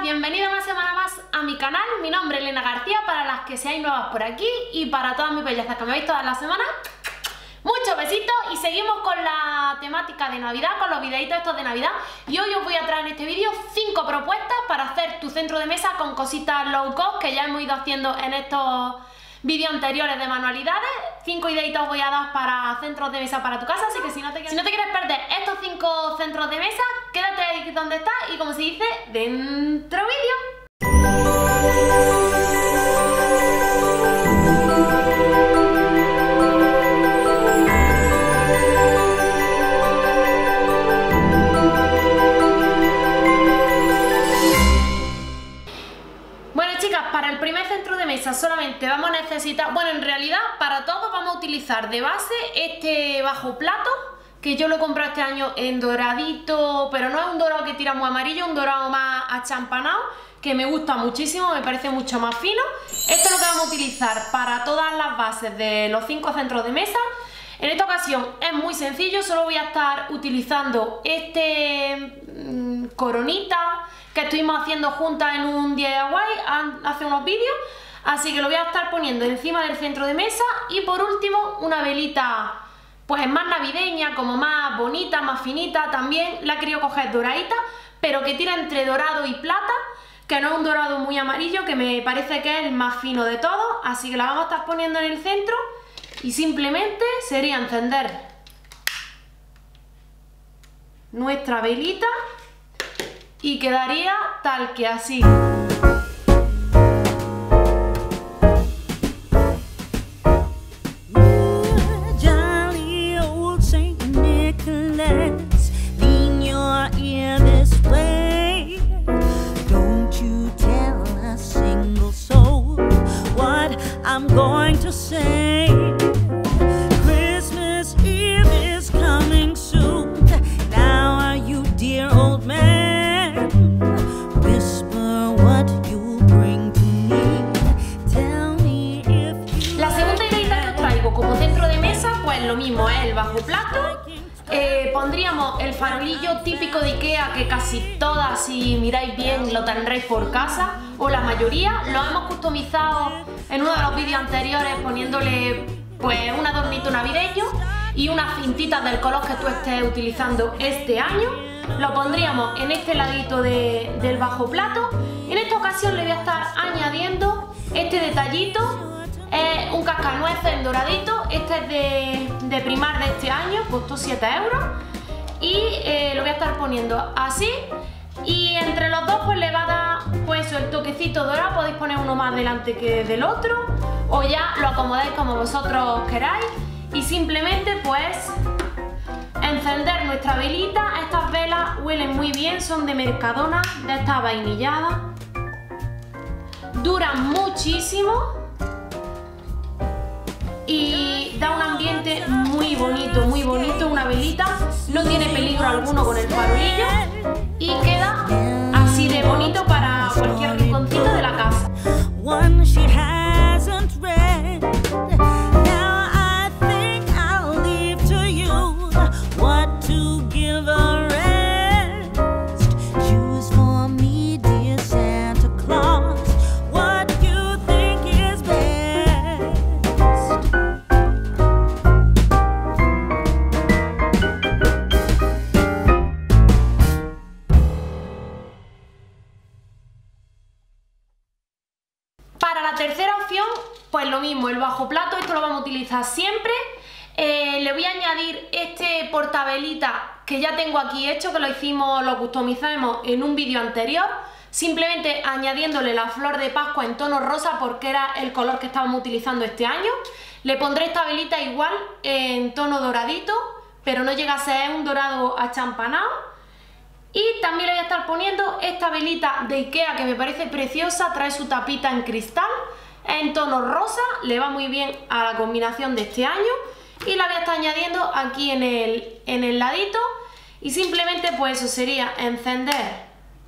bienvenidos una semana más a mi canal. Mi nombre es Elena García, para las que seáis nuevas por aquí y para todas mis bellezas que me veis todas las semanas. Muchos besitos y seguimos con la temática de Navidad, con los videitos estos de Navidad. Y hoy os voy a traer en este vídeo 5 propuestas para hacer tu centro de mesa con cositas low cost que ya hemos ido haciendo en estos vídeos anteriores de manualidades. 5 ideitas os voy a dar para centros de mesa para tu casa, así que si no te quieres perder estos 5 centros de mesa, quédate ahí donde estás y, como se dice, dentro vídeo. Para el primer centro de mesa solamente vamos a necesitar, bueno, en realidad para todo vamos a utilizar de base este bajo plato, que yo lo he comprado este año en doradito, pero no es un dorado que tira muy amarillo, un dorado más achampanado, que me gusta muchísimo, me parece mucho más fino. Esto es lo que vamos a utilizar para todas las bases de los 5 centros de mesa. En esta ocasión es muy sencillo, solo voy a estar utilizando este coronita que estuvimos haciendo juntas en un DIY hace unos vídeos, así que lo voy a estar poniendo encima del centro de mesa. Y por último una velita pues más navideña, como más bonita, más finita. También la he querido coger doradita, pero que tira entre dorado y plata, que no es un dorado muy amarillo, que me parece que es el más fino de todos, así que la vamos a estar poniendo en el centro. Y simplemente sería encender nuestra velita y quedaría tal que así. Lo mismo es el bajo plato. Pondríamos el farolillo típico de Ikea, que casi todas, si miráis bien, lo tendréis por casa, o la mayoría. Lo hemos customizado en uno de los vídeos anteriores poniéndole pues un adornito navideño y unas cintitas del color que tú estés utilizando este año. Lo pondríamos en este ladito del bajo plato. En esta ocasión le voy a estar añadiendo este detallito. Es un cascanueces en doradito, este es de Primar de este año, costó 7 euros. Y lo voy a estar poniendo así. Y entre los dos pues le va a dar pues el toquecito dorado. Podéis poner uno más delante que del otro, o ya lo acomodáis como vosotros queráis. Y simplemente pues encender nuestra velita. Estas velas huelen muy bien, son de Mercadona, de estas vainilladas. Duran muchísimo y da un ambiente muy bonito, una velita, no tiene peligro alguno con el farolillo y queda así de bonito para cualquier rinconcito de la casa. La tercera opción, pues lo mismo, el bajo plato, esto lo vamos a utilizar siempre. Le voy a añadir este portavelita que ya tengo aquí hecho, que lo customizamos en un vídeo anterior, simplemente añadiéndole la flor de Pascua en tono rosa porque era el color que estábamos utilizando este año. Le pondré esta velita igual en tono doradito, pero no llega a ser un dorado achampanado. Y también le voy a estar poniendo esta velita de Ikea que me parece preciosa, trae su tapita en cristal, en tono rosa, le va muy bien a la combinación de este año. Y la voy a estar añadiendo aquí en el ladito. Y simplemente pues eso sería encender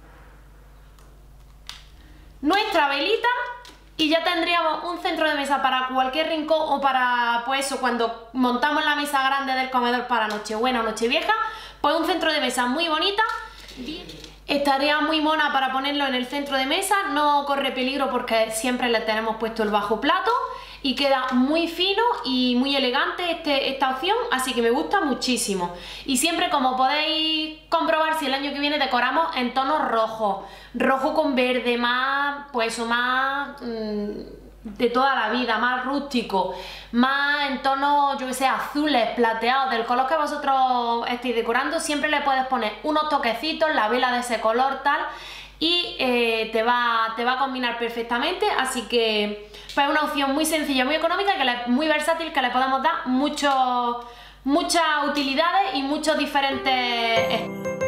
nuestra velita y ya tendríamos un centro de mesa para cualquier rincón, o para pues eso, cuando montamos la mesa grande del comedor para Nochebuena o Nochevieja, pues un centro de mesa muy bonita. Estaría muy mona para ponerlo en el centro de mesa, no corre peligro porque siempre le tenemos puesto el bajo plato y queda muy fino y muy elegante esta opción, así que me gusta muchísimo. Y siempre, como podéis comprobar, si el año que viene decoramos en tonos rojos, rojo con verde, más, pues eso, más de toda la vida, más rústico, más en tonos, yo que sé, azules, plateados, del color que vosotros estéis decorando, siempre le puedes poner unos toquecitos, la vela de ese color tal, y te va a combinar perfectamente. Así que pues, es una opción muy sencilla, muy económica, muy versátil, que le podemos dar muchas utilidades y muchos diferentes...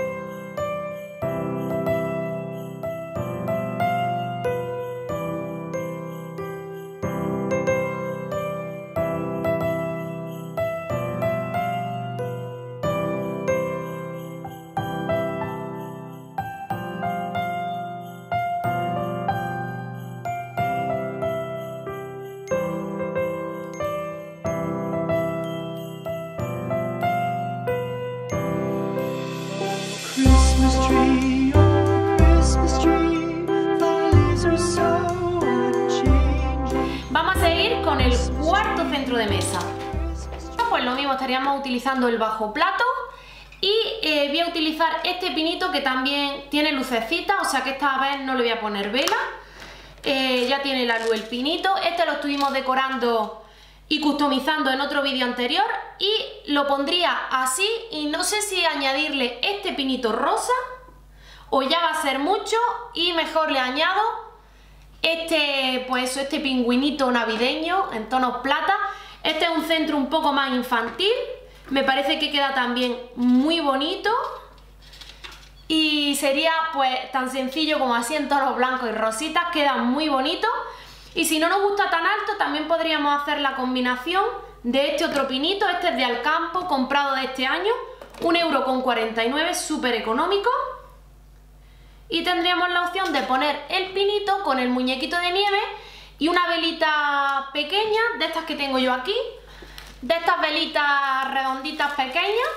Vamos a seguir con el cuarto centro de mesa. Pues lo mismo, estaríamos utilizando el bajo plato y voy a utilizar este pinito que también tiene lucecita, o sea que esta vez no le voy a poner vela. Ya tiene la luz el pinito. Este lo estuvimos decorando y customizando en otro vídeo anterior y lo pondría así, y no sé si añadirle este pinito rosa o ya va a ser mucho y mejor le añado este pingüinito navideño en tonos plata. Este es un centro un poco más infantil, me parece que queda también muy bonito y sería pues tan sencillo como así en tonos blancos y rositas, queda muy bonito. Y si no nos gusta tan alto, también podríamos hacer la combinación de este otro pinito. Este es de Alcampo, comprado de este año, 1,49 €, súper económico. Y tendríamos la opción de poner el pinito con el muñequito de nieve y una velita pequeña, de estas que tengo yo aquí, de estas velitas redonditas pequeñas.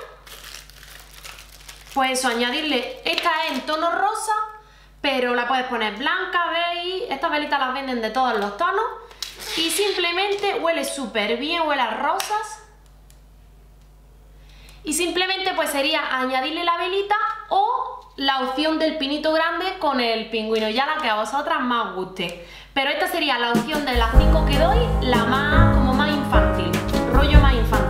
Pues eso, añadirle, esta es en tono rosa, pero la puedes poner blanca, beige, estas velitas las venden de todos los tonos y simplemente huele súper bien, huele a rosas. Y simplemente pues sería añadirle la velita o la opción del pinito grande con el pingüino, ya la que a vosotras más guste. Pero esta sería la opción de las 5 que doy, la más, como más infantil, rollo más infantil.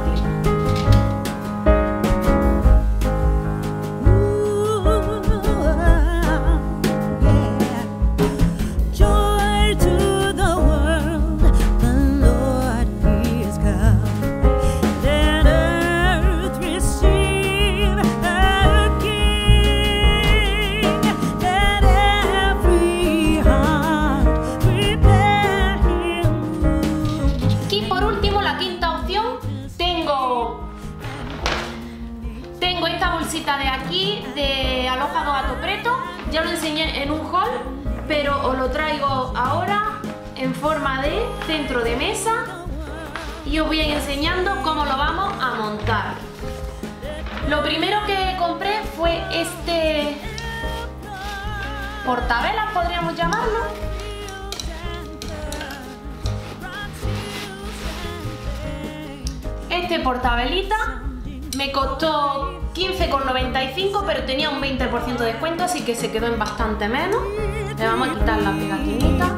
De aquí de Alojado Gato Preto, ya lo enseñé en un haul, pero os lo traigo ahora en forma de centro de mesa y os voy a ir enseñando cómo lo vamos a montar. Lo primero que compré fue este portavelas, podríamos llamarlo. Este portavelita me costó 15,95 €, pero tenía un 20% de descuento, así que se quedó en bastante menos. Le vamos a quitar la pegatinita.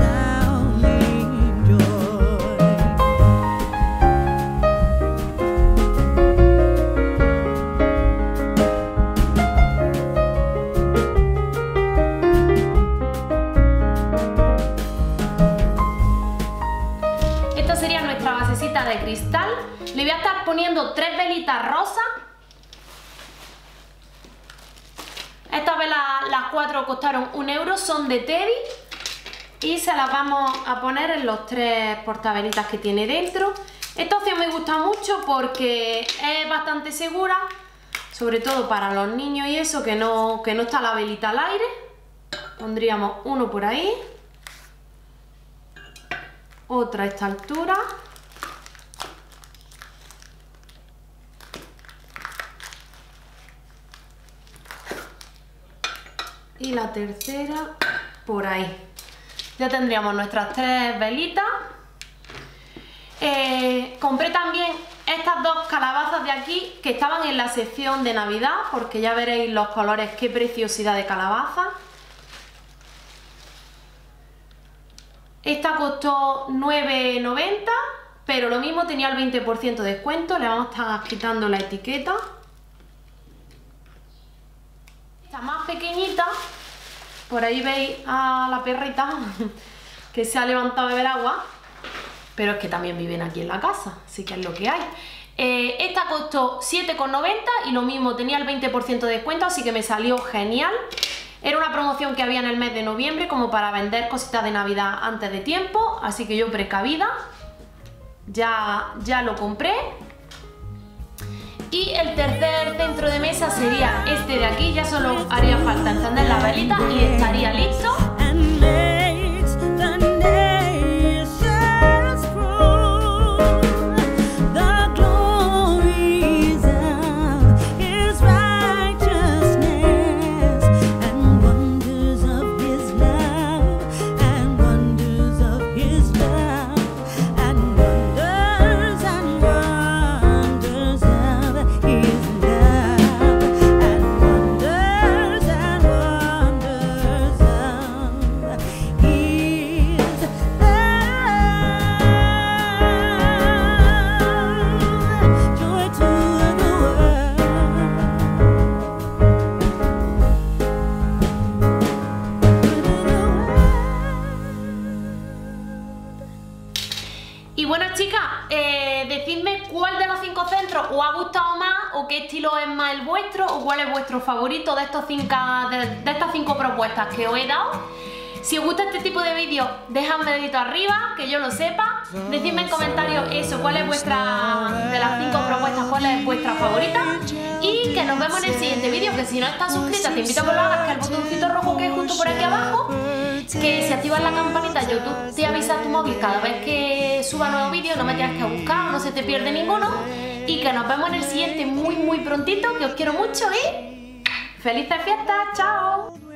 Esta sería nuestra basecita de cristal. Le voy a estar poniendo 3 velitas rosas. Estas velas, las 4 costaron 1 €, son de Teddy y se las vamos a poner en los 3 portavelitas que tiene dentro. Esta opción me gusta mucho porque es bastante segura, sobre todo para los niños y eso, que no está la velita al aire. Pondríamos uno por ahí, otra a esta altura. y la tercera por ahí. Ya tendríamos nuestras 3 velitas. Compré también estas 2 calabazas de aquí que estaban en la sección de Navidad, porque ya veréis los colores, qué preciosidad de calabaza. Esta costó 9,90, pero lo mismo tenía el 20% de descuento. Le vamos a estar quitando la etiqueta. Esta más pequeñita, por ahí veis a la perrita que se ha levantado a beber agua, pero es que también viven aquí en la casa, así que es lo que hay. Esta costó 7,90 y lo mismo tenía el 20% de descuento, así que me salió genial. Era una promoción que había en el mes de noviembre como para vender cositas de Navidad antes de tiempo, así que yo precavida ya lo compré. Y el tercer centro de mesa sería este de aquí, ya solo haría falta encender la velita y estaría listo. Y bueno, chicas, decidme cuál de los 5 centros os ha gustado más, o qué estilo es más el vuestro, o cuál es vuestro favorito de estas 5 propuestas que os he dado. Si os gusta este tipo de vídeos, dejadme dedito arriba, que yo lo sepa. Decidme en comentarios eso, cuál es vuestra, de las 5 propuestas, cuál es vuestra favorita. Y que nos vemos en el siguiente vídeo, que si no estás suscrita te invito a que lo hagas, que es el botoncito rojo que es justo por aquí abajo. Que si activas la campanita, YouTube te avisa a tu móvil cada vez que suba nuevo vídeo, no me tengas que buscar, no se te pierde ninguno. Y que nos vemos en el siguiente muy prontito, que os quiero mucho y ¡felices fiestas! ¡Chao!